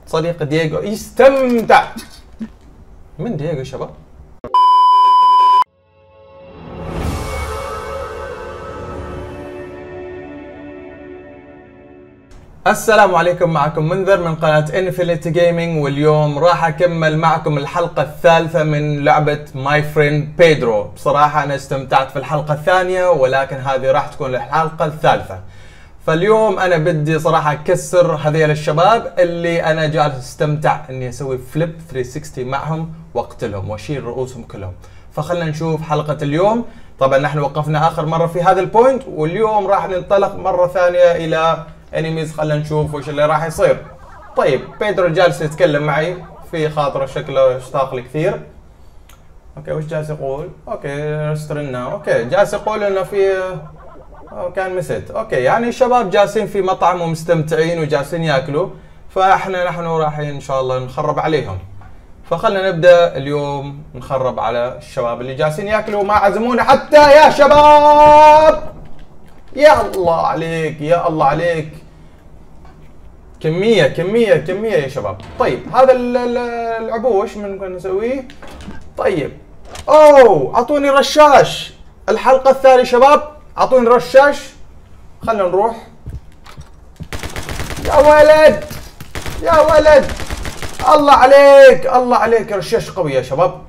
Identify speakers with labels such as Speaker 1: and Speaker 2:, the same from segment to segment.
Speaker 1: صديق دييغو يستمتع. من دييغو يا شباب؟ السلام عليكم، معكم منذر من قناة انفينيتي جيمنج، واليوم راح اكمل معكم الحلقة الثالثة من لعبة ماي فريند بيدرو. بصراحة انا استمتعت في الحلقة الثانية، ولكن هذه راح تكون الحلقة الثالثة. فاليوم انا بدي صراحة اكسر هذيل الشباب اللي انا جالس استمتع اني اسوي فليب 360 معهم واقتلهم واشيل رؤوسهم كلهم. فخلنا نشوف حلقة اليوم. طبعا نحن وقفنا اخر مرة في هذا البوينت، واليوم راح ننطلق مرة ثانية الى انيميز. خلنا نشوف وش اللي راح يصير. طيب بيدرو جالس يتكلم معي في خاطره، شكله اشتاق لي كثير. اوكي وش جالس يقول؟ اوكي استرنا. اوكي جالس يقول انه في كان مسد. اوكي يعني الشباب جالسين في مطعم ومستمتعين وجالسين ياكلوا، نحن رايحين ان شاء الله نخرب عليهم. فخلنا نبدا اليوم نخرب على الشباب اللي جالسين ياكلوا ما عزمونا حتى. يا شباب يا الله عليك، يا الله عليك، كمية كمية كمية يا شباب. طيب هذا العبوش من ممكن نسويه؟ طيب اوه اعطوني رشاش. الحلقة الثانية شباب اعطوني رشاش. خلنا نروح. يا ولد يا ولد، الله عليك الله عليك، رشاش قوي يا شباب.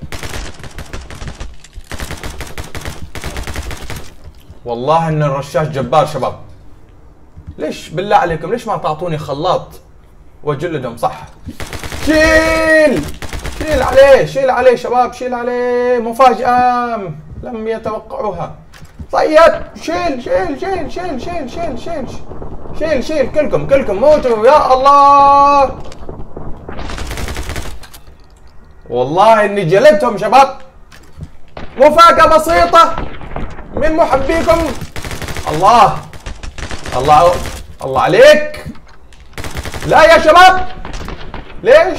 Speaker 1: والله ان الرشاش جبار شباب. ليش بالله عليكم ليش ما تعطوني خلاط واجلدهم صح؟ شيل عليه، شيل عليه شباب، شيل عليه، مفاجأة لم يتوقعوها. طيب شيل شيل شيل شيل شيل شيل شيل شيل شيل كلكم موتوا. يا الله والله اني جلدتهم شباب. مفاجأة بسيطة من محبيكم. الله الله الله عليك. لا يا شباب ليش؟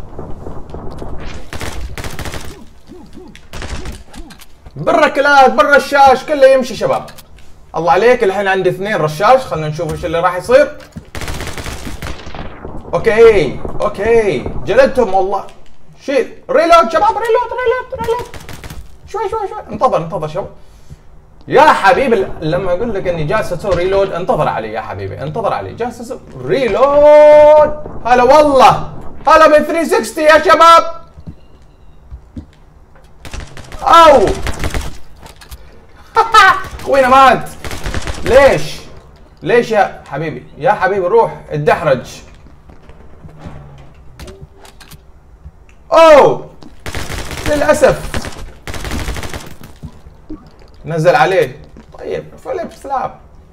Speaker 1: بالركلات بالرشاش كله يمشي شباب. الله عليك. الحين عندي 2 رشاش. خلينا نشوف ايش اللي راح يصير. اوكي جلدتهم والله. شيل ريلود شباب، ريلود شوي انتظر شباب. يا حبيبي لما اقول لك اني جالس اسوي ريلود انتظر علي يا حبيبي، انتظر علي. جالس اسوي ريلود. هلا والله، هلا ب 360 يا شباب. او خوينا مات. ليش يا حبيبي؟ يا حبيبي روح اتدحرج. اوه للاسف نزل عليه. طيب فليب سلاب.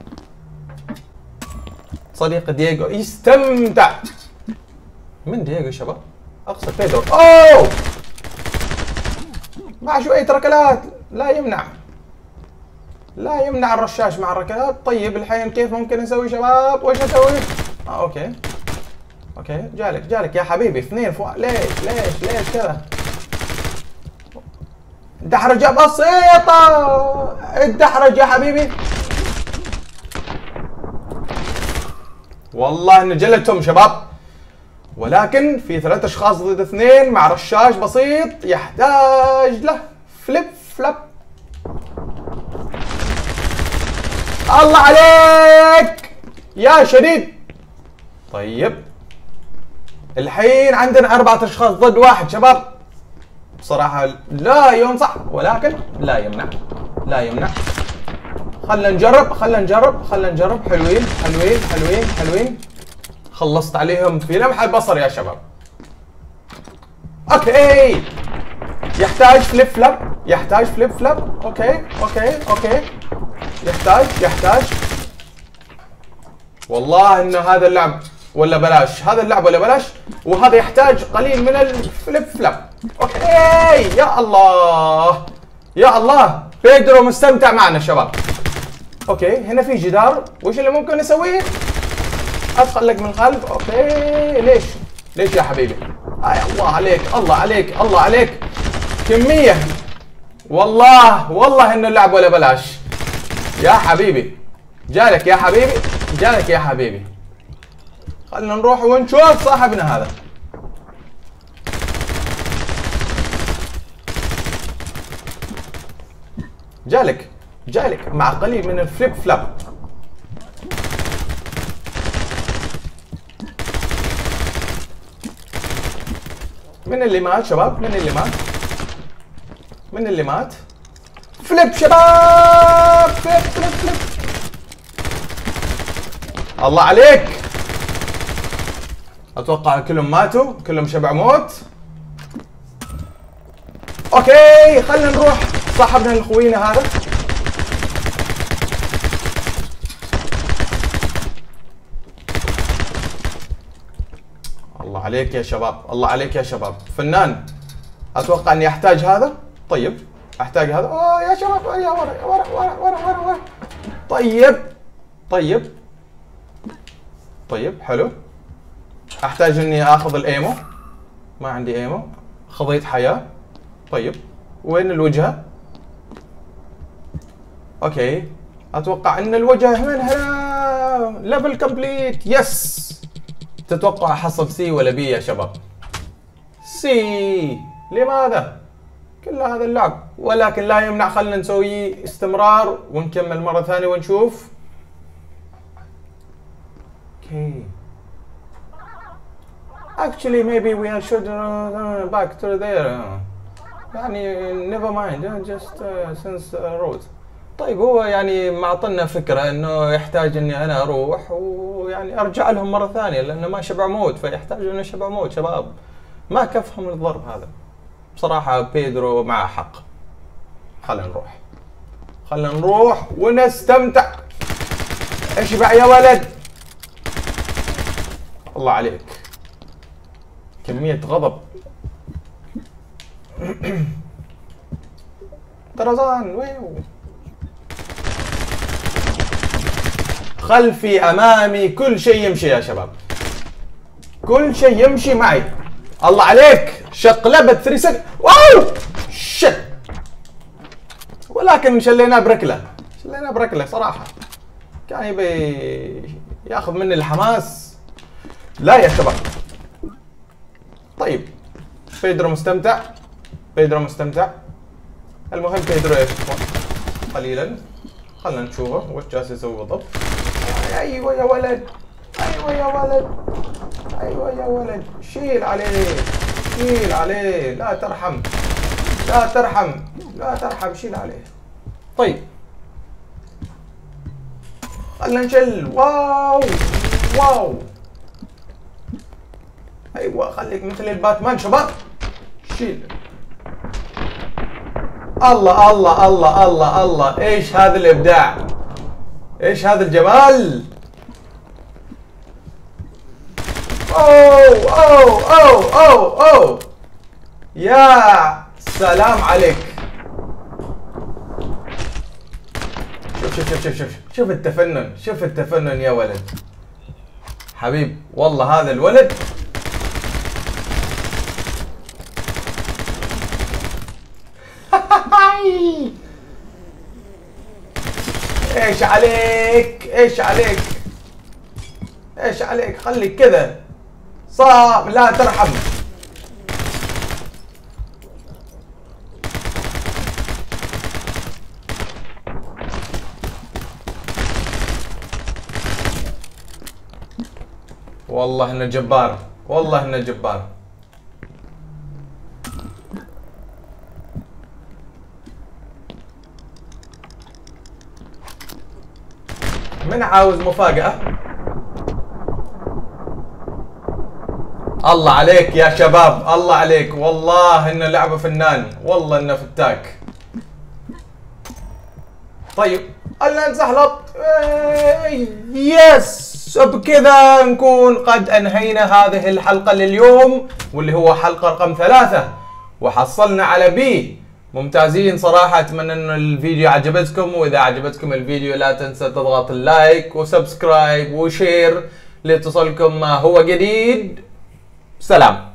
Speaker 1: صديق دييغو يستمتع. من دييغو يا شباب؟ اقصد بيدرو. اوه مع شوية ركلات لا يمنع الرشاش مع الركلات. طيب الحين كيف ممكن نسوي شباب؟ وش اسوي؟ اوكي جالك يا حبيبي 2 فوق. ليش كذا؟ دحرجة بسيطة، الدحرج يا حبيبي. والله اني جلدتهم شباب، ولكن في 3 اشخاص ضد 2 مع رشاش بسيط يحتاج له فليب فلاب. الله عليك يا شديد. طيب الحين عندنا 4 اشخاص ضد 1 شباب. بصراحة لا ينصح ولكن لا يمنع. خلنا نجرب. حلوين. خلصت عليهم في لمح البصر يا شباب. اوكي يحتاج فليب فلاب. اوكي يحتاج والله ان هذا اللعب ولا بلاش، وهذا يحتاج قليل من الفليب فلاب. اوكي يا الله بيدرو مستمتع معنا شباب. اوكي هنا في جدار، وش اللي ممكن نسويه؟ ادخل لك من الخلف. اوكي ليش يا حبيبي؟ الله عليك كمية. والله انه اللعب ولا بلاش يا حبيبي. جالك يا حبيبي. خلنا نروح ونشوف صاحبنا هذا. جالك جالك مع قليل من الفليب فلاب. من اللي مات شباب؟ من اللي مات؟ من اللي مات؟ فليب شباب، فليب فليب فليب. الله عليك. اتوقع كلهم ماتوا، كلهم شبع موت. اوكي خلينا نروح صاحبنا الخوينا هذا. الله عليك يا شباب، الله عليك يا شباب، فنان. اتوقع اني احتاج هذا. طيب احتاج هذا. يا شباب يا ورا ورا ورا ورا ورا ورا. طيب طيب طيب حلو. احتاج اني اخذ الايمو. ما عندي ايمو. خضيت حياة. طيب وين الوجهة؟ اوكي اتوقع ان الوجهة من هنا. ليفل كومبليت. يس. تتوقع احصل سي ولا بي يا شباب؟ سي. لماذا؟ كل هذا اللعب، ولكن لا يمنع خلينا نسوي استمرار ونكمل مرة ثانية ونشوف. اوكي. Actually maybe we should back to there. يعني never mind just since road. طيب هو يعني معطنا فكرة انه يحتاج اني انا اروح ويعني ارجع لهم مرة ثانية لانه ما شبع موت، فيحتاجوا انه شبع موت شباب. ما كفهم الضرب هذا. بصراحة بيدرو معه حق. خلينا نروح. خلينا نروح ونستمتع. اشبع يا ولد. الله عليك. كمية غضب. طرزان ويو. خلفي امامي كل شيء يمشي يا شباب. كل شيء يمشي معي. الله عليك. شقلبت 3 سكند. واو شت. ولكن شليناه بركله. شليناه بركله صراحه. كان يبي ياخذ مني الحماس. لا يا شباب. طيب بيدرو مستمتع. بيدرو مستمتع. المهم بيدرو ايش قليلا. خلنا نشوفه وش جالس يسوي بالضبط. ايوه يا ولد. ايوه يا ولد. ايوه يا ولد. شيل عليه. شيل عليه. لا ترحم. لا ترحم. لا ترحم. شيل عليه. طيب خلنا نشل. واو واو. ايوه خليك مثل الباتمان شباب. شيل. الله الله الله الله الله. ايش هذا الابداع. ايش هذا الجمال. اوه اوه اوه اوه اوه. يا سلام عليك. شوف شوف شوف شوف شوف التفنن. شوف التفنن يا ولد. حبيب والله هذا الولد. ايش عليك. ايش عليك. ايش عليك. خليك كذا صعب. لا ترحم. والله انه جبار. والله انه جبار. من عاوز مفاجأة؟ الله عليك يا شباب. الله عليك. والله انه لعبة فنان. والله انه فتاك. طيب خلنا نزحلط. يس. بكذا نكون قد انهينا هذه الحلقة لليوم، واللي هو حلقة رقم 3، وحصلنا على بي. ممتازين صراحة. اتمنى ان الفيديو عجبتكم، واذا عجبتكم الفيديو لا تنسى تضغط اللايك وسبسكرايب وشير لتصلكم ما هو جديد. سلام.